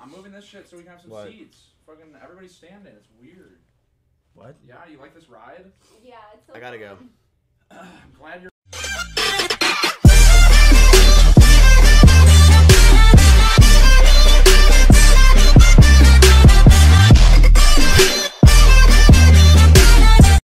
I'm moving this shit so we can have some What? seats. Fucking everybody's standing. It's weird. What? Yeah, you like this ride? Yeah, it's so I gotta go. fun. I'm glad you're